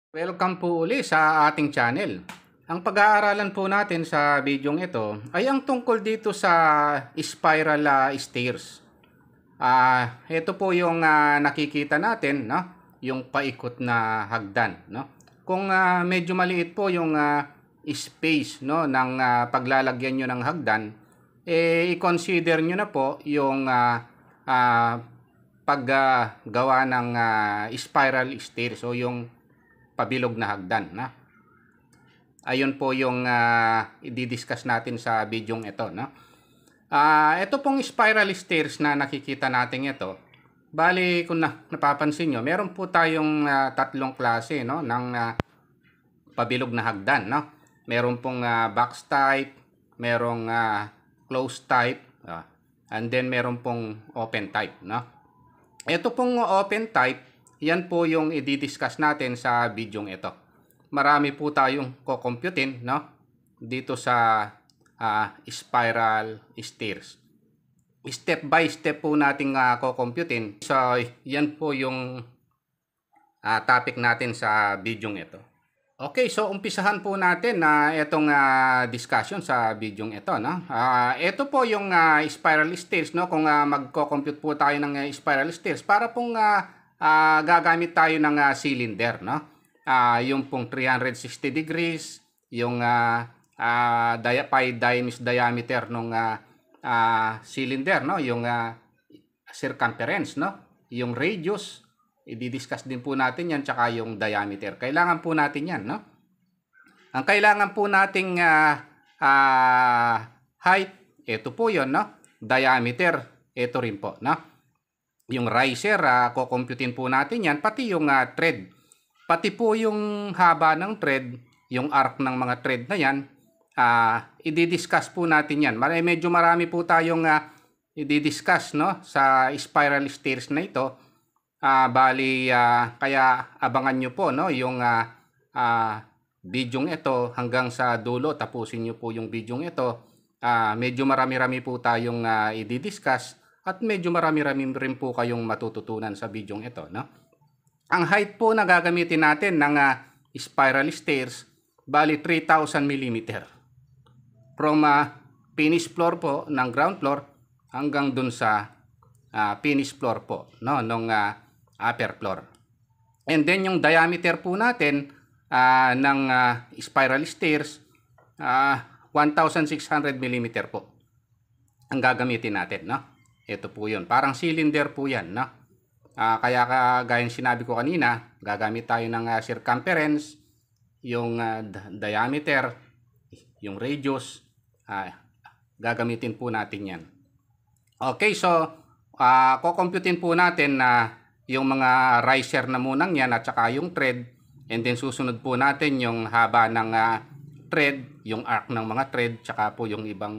Welcome po uli sa ating channel. Ang pag-aaralan po natin sa bidyong ito ay ang tungkol dito sa spiral stairs. Ito po yung nakikita natin, no? Yung paikot na hagdan, no? Kung medyo maliit po yung space, no, ng paglalagyan nyo ng hagdan, i-consider nyo na po yung paggawa ng spiral stairs o yung pabilog na hagdan, na. Ayun po yung i-discuss natin sa bidyong ito, no. Ito pong spiral stairs na nakikita natin ito. Bali, kung napapansin nyo, meron po tayong tatlong klase, no, ng pabilog na hagdan, no. Meron pong box type, merong closed type, and then meron pong open type, no. Ito pong open type, yan po yung i-discuss natin sa bidyong ito. Marami po tayong kukumputin, no, dito sa spiral stairs. Step by step po nating kukumputin. So, yan po yung topic natin sa bidyong ito. Okay, so umpisahan po natin na itong discussion sa bidyong ito, no. Ito po yung spiral stairs, no. Kung magko-compute po tayo ng spiral stairs, para pong gagamit tayo ng cylinder, no? Yung pong 360 degrees, yung pi diameter ng cylinder, no? Yung circumference, no? Yung radius, i-discuss din po natin yan, tsaka yung diameter. Kailangan po natin yan, no? Ang kailangan po nating height, ito po yun, no? Diameter, ito rin po, no? Yung riser, kukumputin po natin yan, pati yung thread. Pati po yung haba ng thread, yung arc ng mga thread na yan, i-discuss po natin yan. Medyo marami po tayong i-discuss, no, sa spiral stairs na ito. Bali, kaya abangan nyo po, no, yung bidyong ito hanggang sa dulo. Tapusin nyo po yung bidyong ito. Medyo marami-rami po tayong i-discuss. At medyo marami-rami rin po kayong matututunan sa bidyong ito, no? Ang height po na gagamitin natin ng spiral stairs, bali 3,000 mm. From finish floor po ng ground floor hanggang dun sa finish floor po, no, ng upper floor. And then yung diameter po natin ng spiral stairs, 1,600 mm po ang gagamitin natin, no? Ito po yun. Parang cylinder po yan, no? Kaya gaya ng sinabi ko kanina, gagamit tayo ng circumference, yung diameter, yung radius, gagamitin po natin yan. Okay, so kukumputin po natin na yung mga riser na munang yan at saka yung thread, and then susunod po natin yung haba ng thread, yung arc ng mga thread, saka po yung ibang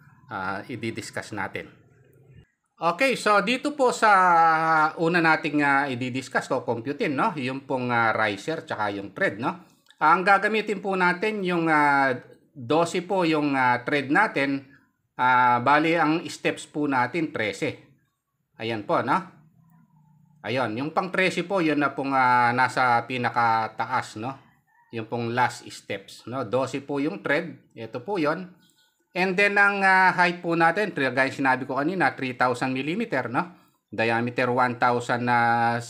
i-discuss natin. Okay, so dito po sa una nating i-discuss o computein, no, yung pong riser tsaka yung thread, no. Ang gagamitin po natin yung 12 po yung thread natin. Bali ang steps po natin 13. Ayan po, no. Ayun, yung pang 13 po yun na pong nasa pinakataas, no. Yung pong last steps, no. 12 po yung thread. Ito po yun. And then ang height po natin, guys, sinabi ko kanina, 3,000 mm, no? Diameter 1,600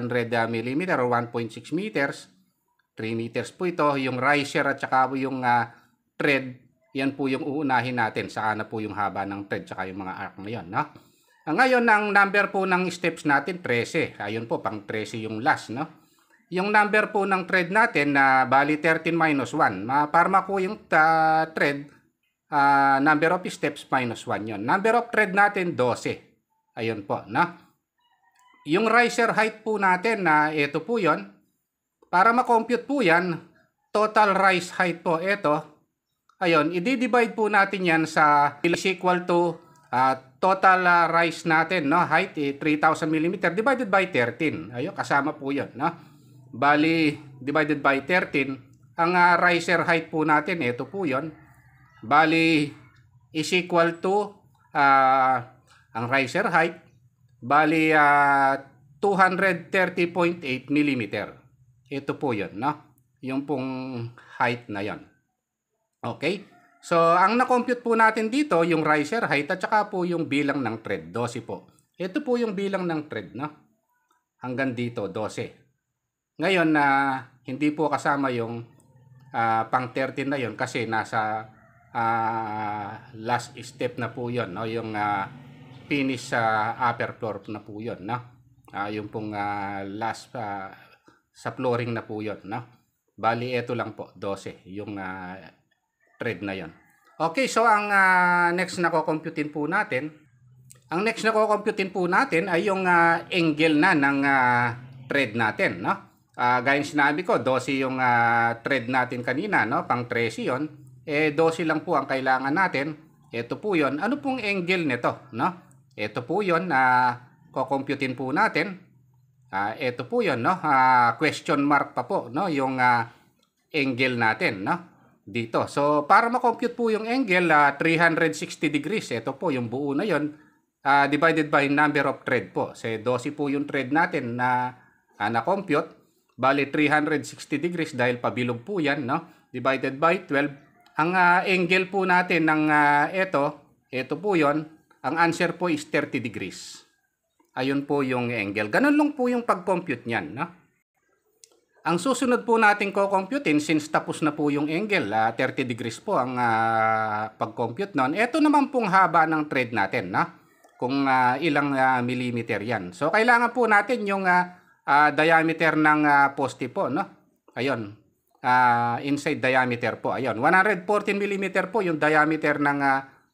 mm or 1.6 meters. 3 meters po ito. Yung riser at saka po yung thread, yan po yung uunahin natin. Saan na po yung haba ng thread saka yung mga arc na yan, no? Ngayon, ang number po ng steps natin, 13. Ayun po, pang 13 yung last, no? Yung number po ng thread natin, bali 13 minus 1. Para makuha yung thread, number of steps minus 1 yun. Number of thread natin, 12. Ayun po, no? Yung riser height po natin, ito po yon. Para ma-compute po yan, total rise height po, ito. Ayun, i-divide po natin yan sa is equal to total rise natin, no? Height, 3,000 mm divided by 13. Ayun, kasama po yun, no? Bali, divided by 13. Ang riser height po natin, ito po yon. Bali, is equal to ang riser height, bali 230.8 mm. Ito po yun, no? yung pong height na yon. Okay? So, ang na-compute po natin dito, yung riser height at saka po yung bilang ng thread, 12 po. Ito po yung bilang ng thread, no? Hanggang dito, 12. Ngayon na hindi po kasama yung pang 13 na yon kasi nasa last step na po yon, no? Yung finish sa upper floor na po yon, no? Yung pong last sa flooring na po yon, no? Bali, ito lang po, 12, yung thread na yon. Okay, so ang next na kukomputin po natin, ay yung angle na ng thread natin, no? Gaya ng sinabi ko, 12 yung thread natin kanina, no? Pang 13 yon. 12 lang po ang kailangan natin. Ito po yon. Ano pong angle nito, no? Ito po yon na kukomputin po natin. Ito po yon, no? Question mark pa po, no? Yung angle natin, no? Dito. So, para ma-compute po yung angle, 360 degrees. Ito po, yung buo na yon, divided by number of thread po. So, 12 po yung thread natin na na-compute. Bali, 360 degrees dahil pabilog po yan, no? Divided by 12. Ang angle po natin ng ito po yon. Ang answer po is 30 degrees. Ayun po yung angle. Ganun lang po yung pag-compute niyan, no? Ang susunod po natin ko-computein, since tapos na po yung angle, 30 degrees po ang pag-compute noon. Ito naman pong haba ng thread natin, no? Kung ilang millimeter yan. So, kailangan po natin yung diameter ng poste po, no? Ayun. Inside diameter po. Ayun. 114 millimeter po yung diameter ng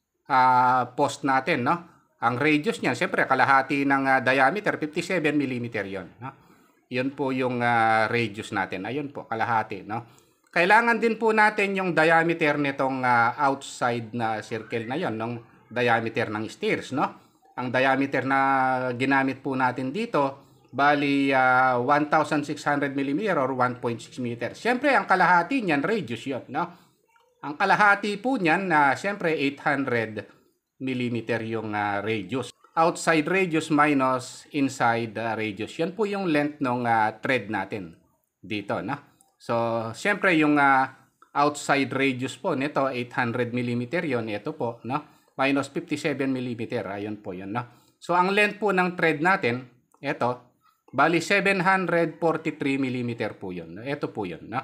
post natin, no? Ang radius niyan, siyempre, kalahati ng diameter, 57 millimeter yon, no? Yun po yung radius natin. Ayun po, kalahati, no? Kailangan din po natin yung diameter nitong outside na circle na yon, ng diameter ng stairs, no? Ang diameter na ginamit po natin dito, bali 1,600 mm or 1.6 meter. Siyempre, ang kalahati niyan, radius yun, no? Ang kalahati po niyan, siyempre, 800 mm yung radius. Outside radius minus inside radius. Yan po yung length ng thread natin dito, no? So, siyempre yung outside radius po nito 800 mm yon, ito po, no? Minus 57 mm, ayun po yun, no? So, ang length po ng thread natin, ito, bali 743 mm po yun. Ito po yun, no?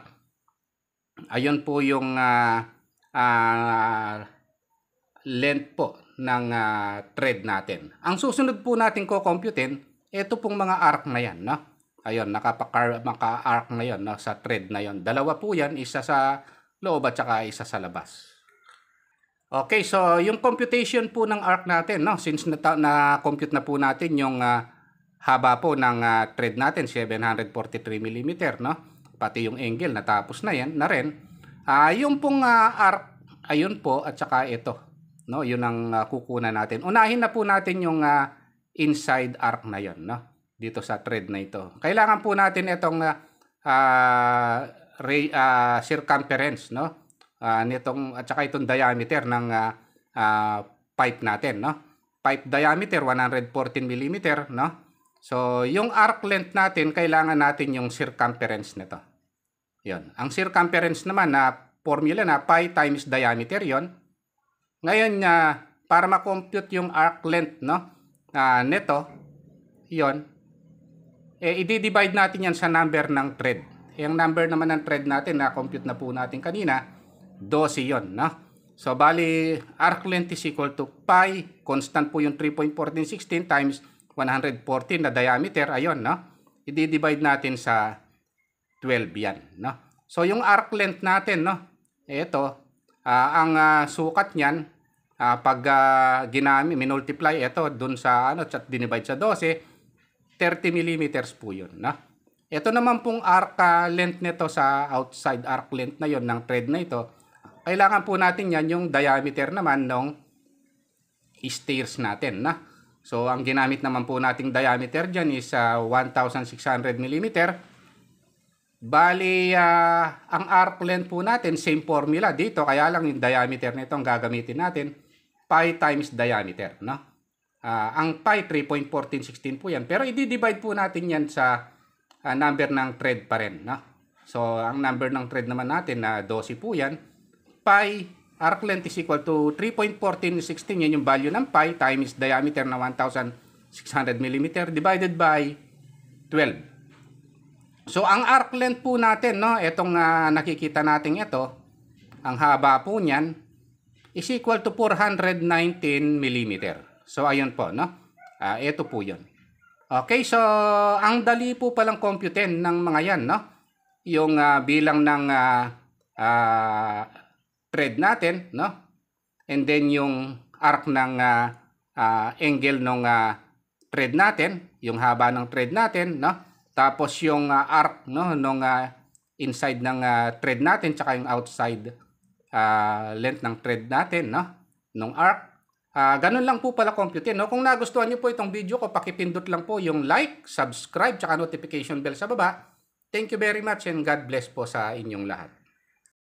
Ayun po yung length po ng thread natin. Ang susunod po natin ko-computein, ito pong mga arc na yan, no? Ayun, maka-arc na yon, no? Sa thread na yon. Dalawa po yan, isa sa loob at saka isa sa labas. Okay, so yung computation po ng arc natin, no? Since na-compute na po natin yung haba po ng thread natin, 743 mm, no? Pati yung angle, natapos na yan, na rin. Yung pong arc, ayun po, at saka ito, no? Yun ang kukunan natin. Unahin na po natin yung inside arc na yon, no? Dito sa thread na ito. Kailangan po natin itong circumference, no? Nitong at saka itong diameter ng pipe natin, no? Pipe diameter 114 mm, no? So, yung arc length natin, kailangan natin yung circumference nito. 'Yon. Ang circumference naman na formula na pi times diameter 'yon. Ngayon, para ma-compute yung arc length, no, nito, yon, i-divide natin yan sa number ng thread. Yung number naman ng thread natin, na-compute na po natin kanina, 12 yon, no? So, bali, arc length is equal to pi, constant po yung 3.1416 times 114 na diameter, ayun, no? I-divide natin sa 12 yan, no? So, yung arc length natin, no, ito, ang sukat niyan, pag minultiply ito dun sa dinivide sa 12, 30 mm po yun, no? Ito naman pong arc length nito sa outside arc length na yon ng thread na ito, kailangan po natin yan yung diameter naman ng stairs natin, na. So, ang ginamit naman po nating diameter dyan is 1,600 mm. Bali, ang arc length po natin, same formula dito, kaya lang yung diameter nito ang gagamitin natin, pi times diameter, no? Ang pi, 3.1416 po yan. Pero i-divide po natin yan sa number ng thread pa rin, no? So, ang number ng thread naman natin na 12 po yan. Pi arc length is equal to 3.1416. Yan yung value ng pi times diameter na 1,600 mm divided by 12. So, ang arc length po natin, no, itong nakikita natin ito, ang haba po niyan is equal to 419 mm. So, ayun po, no? Ito po yun. Okay, so, ang dali po palang computein ng mga yan, no? Yung bilang ng thread natin, no? And then yung arc ng angle ng thread natin, yung haba ng thread natin, no? Tapos yung arc, no, nung inside ng thread natin tsaka yung outside length ng thread natin, no? Nung arc. Ganun lang po pala compute, no? Kung nagustuhan niyo po itong video ko, pakipindot lang po yung like, subscribe, tsaka notification bell sa baba. Thank you very much and God bless po sa inyong lahat.